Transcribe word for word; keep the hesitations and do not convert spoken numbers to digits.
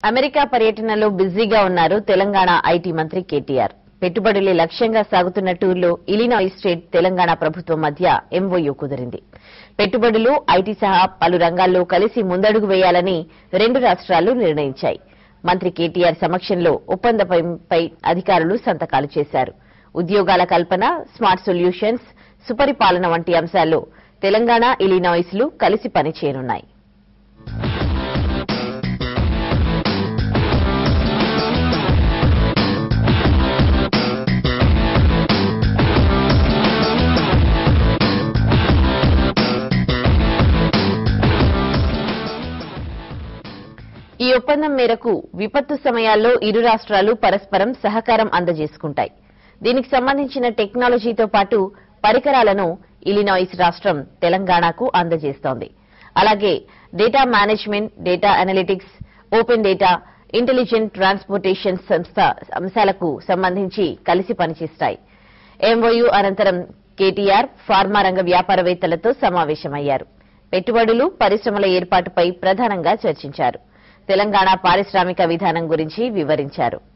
America పర్యటనలో బిజీగా ఉన్నారు తెలంగాణ ఐటీ మంత్రి కేటీఆర్. పెట్టుబడులే లక్ష్యంగా సాగుతున్న టూర్లో ఇలినాయిస్ స్టేట్ తెలంగాణ ప్రభుత్వం మధ్య ఎంఓయూ కుదిరింది. పెట్టుబడులు, ఐటీ సహా పలు రంగాల్లో కలిసి ముందడుగు వేయాలని రెండు రాష్ట్రాలు నిర్ణయించాయి. మంత్రి కేటీఆర్ సమక్షంలో ఒప్పందంపై అధికారులు సంతకాలు చేశారు. ఉద్యోగాల కల్పన, స్మార్ట్ సొల్యూషన్స్, సుపరిపాలన వంటి అంశాల్లో తెలంగాణ, ఇలినాయిస్ లు కలిసి పనిచేయనున్నాయి. ఈ ఒప్పందం మేరకు విపత్తు సమయాల్లో ఇరు రాష్ట్రాలు పరస్పరం సహకారం అందజేసుకుంటాయి. దీనికి సంబంధించిన టెక్నాలజీతో పాటు పరికరాలను ఇలినాయిస్ రాష్ట్రం తెలంగాణకు అందజేస్తోంది. అలాగే data management, data analytics, open data, intelligent transportation సంస్థ అంశాలకు సంబంధించి కలిసి పనిచేస్తాయి. ఎంఓయూ అనంతరం కేటీఆర్ ఫార్మా రంగ వ్యాపారవేత్తలతో సమావేశమయ్యారు. పెట్టుబడులు, పరిశ్రమల ఏర్పాటుపై ప్రధానంగా చర్చించారు. తెలంగాణ పారిశ్రామిక విధానం గురించి వివరించారు.